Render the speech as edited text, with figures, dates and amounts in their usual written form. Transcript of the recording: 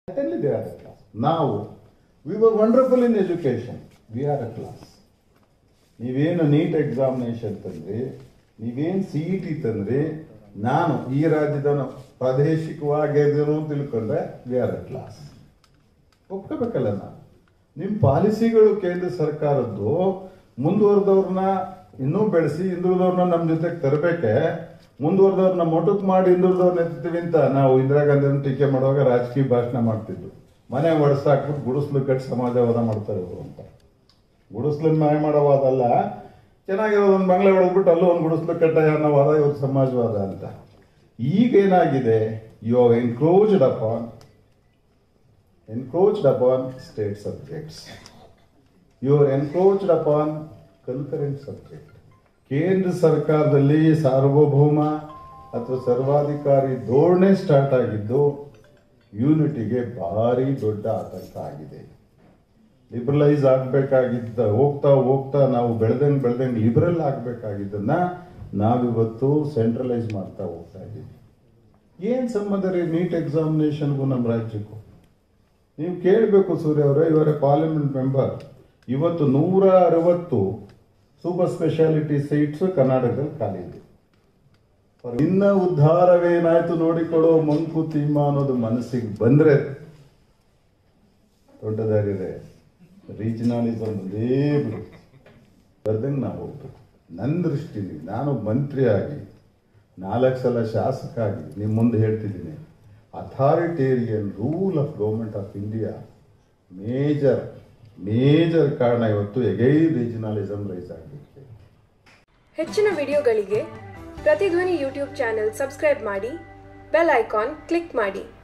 Certainly they are a class. Now, we were wonderful in education. We are a class. ನೀವೇನು NEET examination ತಂದ್ರಿ, ನೀವೇನು CET ತಂದ್ರಿ, ನಾನು ಈ ರಾಜ್ಯದ ಪ್ರಾದೇಶಿಕವಾಗಿ ತಿಳ್ಕೊಂಡ್ರೆ ವಿ ಆರ್ ಎ ಕ್ಲಾಸ್. ಒಪ್ಕೋಬೇಕಲ್ಲ ನಾನು. ನಿಮ್ಮ ಪಾಲಿಸಿಗಳು ಕೇಂದ್ರ ಸರ್ಕಾರದ್ದು ಮುಂದುವರೆದವ್ರನ್ನ ಇನ್ನೂ ಬೆಳೆಸಿ ಹಿಂದುಳಿದವ್ರನ್ನ ನಮ್ಮ ಜೊತೆಗೆ ತರಬೇಕೆ, ಮುಂದುವರೆದವ್ರನ್ನ ಮೊಟಕ್ ಮಾಡಿ ಹಿಂದುಳಿದವ್ರನ್ನ ಎತ್ತೀವಿ ಅಂತ ನಾವು ಇಂದಿರಾ ಗಾಂಧಿ ಟೀಕೆ ಮಾಡುವಾಗ ರಾಜಕೀಯ ಭಾಷಣ ಮಾಡ್ತಿದ್ವು. ಮನೆ ಒಡಸಾಕ್ಬಿಟ್ಟು ಗುಡಿಸ್ಲು ಕಟ್ಟಿ ಸಮಾಜವಾದ ಮಾಡ್ತಾರೆ ಇವರು ಅಂತ. ಗುಡಿಸ್ಲನ್ನ ಮನೆ ಮಾಡೋವಾದಲ್ಲ, ಚೆನ್ನಾಗಿರೋದು ಒಂದು ಬಂಗ್ಲೆ ಹೊಡೆದ್ಬಿಟ್ಟು ಅಲ್ಲೂ ಒಂದು ಗುಡಿಸ್ಲು ಕಟ್ಟ ಅನ್ನೋವಾದ ಇವ್ರ ಸಮಾಜವಾದ ಅಂತ. ಈಗೇನಾಗಿದೆ, you are encroached upon state subjects, you are encroached upon concurrent subject. ಕೇಂದ್ರ ಸರ್ಕಾರದಲ್ಲಿ ಸಾರ್ವಭೌಮ ಅಥವಾ ಸರ್ವಾಧಿಕಾರಿ ಧೋರಣೆ ಸ್ಟಾರ್ಟ್ ಆಗಿದ್ದು ಯೂನಿಟಿಗೆ ಭಾರಿ ದೊಡ್ಡ ಆತಂಕ ಆಗಿದೆ. ಲಿಬರಲೈಸ್ ಆಗಬೇಕಾಗಿದ್ದ ಹೋಗ್ತಾ ಹೋಗ್ತಾ ನಾವು ಬೆಳೆದಂಗೆ ಲಿಬರಲ್ ಆಗಬೇಕಾಗಿದ್ದನ್ನ ನಾವಿವತ್ತು ಸೆಂಟ್ರಲೈಸ್ ಮಾಡ್ತಾ ಹೋಗ್ತಾ ಇದ್ದೀವಿ. ಏನು ಸಂಬಂಧ ರೀ ನೀಟ್ ಎಕ್ಸಾಮಿನೇಷನ್ಗೂ ನಮ್ಮ ರಾಜ್ಯಕ್ಕೂ? ನೀವು ಕೇಳಬೇಕು ಸೂರ್ಯ ಅವರೇ, ಇವರ ಪಾರ್ಲಿಮೆಂಟ್ ಮೆಂಬರ್. ಇವತ್ತು 160 ಸೂಪರ್ ಸ್ಪೆಷಾಲಿಟಿ ಸೀಟ್ಸ್ ಕರ್ನಾಟಕದಲ್ಲಿ ಖಾಲಿ ಇದೆ. ಇನ್ನ ಉದ್ಧಾರವೇನಾಯ್ತು ನೋಡಿಕೊಳ್ಳೋ ಮಂಕುತಿಮ್ಮ ಅನ್ನೋದು ಮನಸ್ಸಿಗೆ ಬಂದ್ರೆ ದೊಡ್ಡದಾಗಿದೆ. ರೀಜನಲಿಸಮ್ ಒಂದೇ ಬರ್ದಂಗೆ ನಾವು ಹೋಗ್ಬೇಕು. ನನ್ನ ದೃಷ್ಟಿಲಿ ನಾನು ಮಂತ್ರಿಯಾಗಿ 4 ಸಲ ಶಾಸಕ ಆಗಿ ನಿಮ್ಮ ಮುಂದೆ ಹೇಳ್ತಿದ್ದೀನಿ, authoritarian rule of government of India major ಕಾರಣ ಇವತ್ತು ಎಗೈನ್ ರೀಜನಲಿಸಮ್ ರೈಸ್ ಆಗಲಿಕ್ಕೆ. ಹೆಚ್ಚಿನ ವಿಡಿಯೋಗಳಿಗೆ ಪ್ರತಿಧ್ವನಿ ಯೂಟ್ಯೂಬ್ ಚಾನೆಲ್ ಸಬ್ಸ್ಕ್ರೈಬ್ ಮಾಡಿ, ಬೆಲ್ ಐಕಾನ್ ಕ್ಲಿಕ್ ಮಾಡಿ.